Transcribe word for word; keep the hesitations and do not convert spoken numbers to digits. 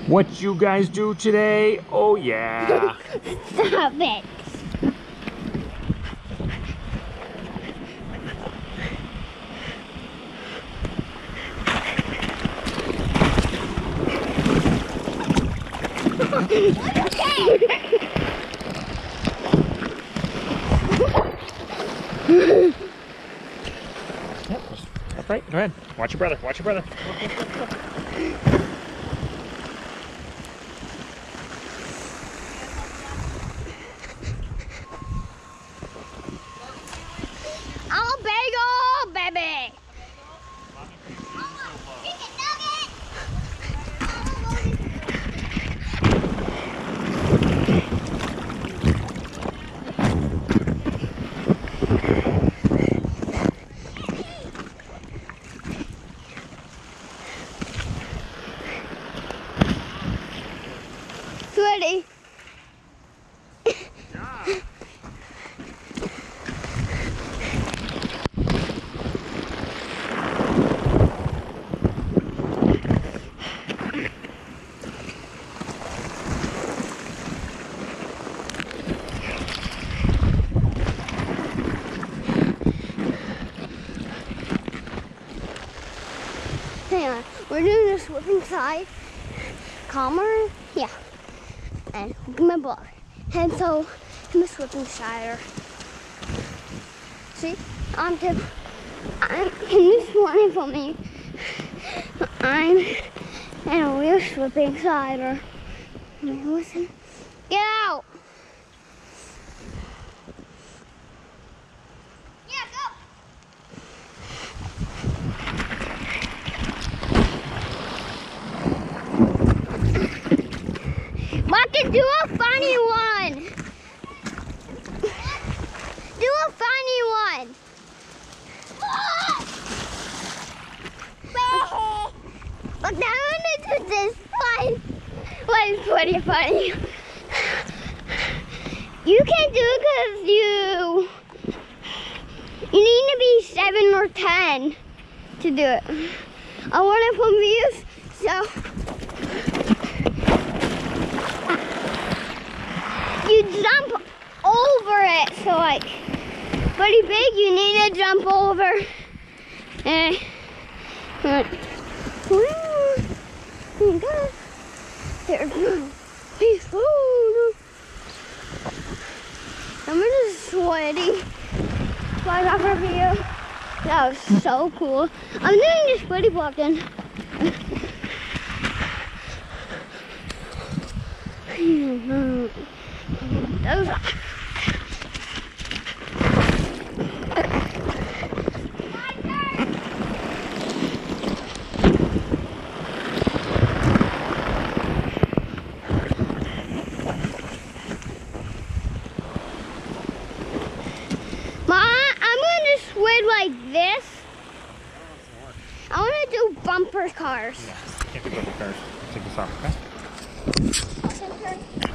What you guys do today? Oh yeah. Stop it. Yep, that's right. Go ahead. Watch your brother. Watch your brother. Look, look, look, look. I'm a bagel, baby. Ready? Hang on, we're doing the swimming side. Calmer? Yeah. And my ball. And so I'm a swimming sider. See? I'm just I'm can you swimming for me? I'm in a real swimming sider. Listen. Get out! Yeah, go! Marcus, do a funny one. Do a funny one. Look, now I'm gonna do this one. Well, it's pretty funny. You can't do it because you you need to be seven or ten to do it. I want it from views, so. You jump over it, so like pretty big. You need to jump over. And there you go. There's no peace. I'm just sweaty. Fly off of you. That was so cool. I'm doing this sweaty walking. Those are Ma, I'm going to swim like this. I want to do bumper cars. Yeah, you can't do bumper cars. Take this off, okay?